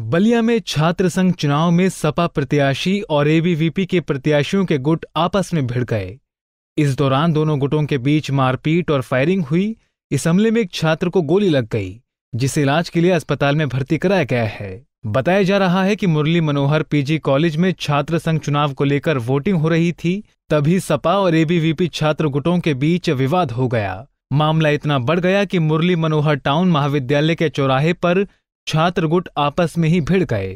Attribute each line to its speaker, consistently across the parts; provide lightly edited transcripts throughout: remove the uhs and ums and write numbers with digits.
Speaker 1: बलिया में छात्र संघ चुनाव में सपा प्रत्याशी और एबीवीपी के प्रत्याशियों के गुट आपस में भिड़ गए। इस दौरान दोनों गुटों के बीच मारपीट और फायरिंग हुई। इस हमले में एक छात्र को गोली लग गई, जिसे इलाज के लिए अस्पताल में भर्ती कराया गया है। बताया जा रहा है कि मुरली मनोहर पीजी कॉलेज में छात्र संघ चुनाव को लेकर वोटिंग हो रही थी, तभी सपा और एबीवीपी छात्र गुटों के बीच विवाद हो गया। मामला इतना बढ़ गया कि मुरली मनोहर टाउन महाविद्यालय के चौराहे पर छात्र गुट आपस में ही भिड़ गए।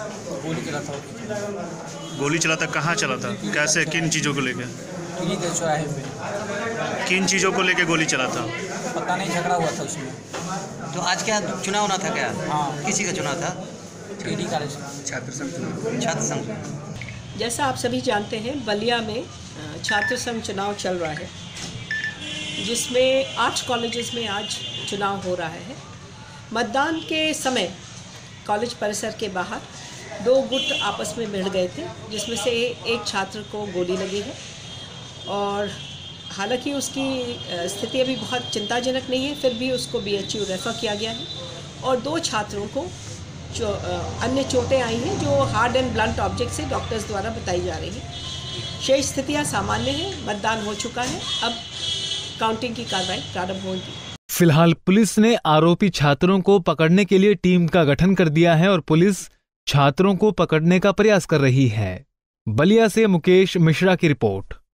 Speaker 2: गोली चला था? कहाँ चला था? कैसे? किन चीज़ों को लेकर?
Speaker 3: चौराहे पे।
Speaker 2: किन चीज़ों को लेकर गोली चला था?
Speaker 3: पता नहीं, झगड़ा हुआ था उसमें।
Speaker 4: तो आज क्या चुनाव होना था क्या?
Speaker 3: हाँ।
Speaker 4: किसी का चुनाव था?
Speaker 3: पीडी कॉलेज
Speaker 4: छात्र संघ।
Speaker 5: जैसा आप सभी जानते हैं, बलिया में छात्र संघ चुनाव चल रहा है, जिसमें 8 कॉलेजेस में आज चुनाव हो रहा है। मतदान के समय कॉलेज परिसर के बाहर 2 गुट आपस में भिड़ गए थे, जिसमें से एक छात्र को गोली लगी है और हालांकि उसकी स्थिति अभी बहुत चिंताजनक नहीं है, फिर भी उसको बीएचयू रेफर किया गया है और 2 छात्रों को अन्य चोटें आई हैं जो हार्ड एंड ब्लंट ऑब्जेक्ट से डॉक्टर्स द्वारा बताई जा रही हैं। शेष स्थितियां सामान्य हैं। मतदान हो चुका है, अब काउंटिंग की कार्रवाई प्रारंभ होगी।
Speaker 1: फिलहाल पुलिस ने आरोपी छात्रों को पकड़ने के लिए टीम का गठन कर दिया है और पुलिस छात्रों को पकड़ने का प्रयास कर रही है। बलिया से मुकेश मिश्रा की रिपोर्ट।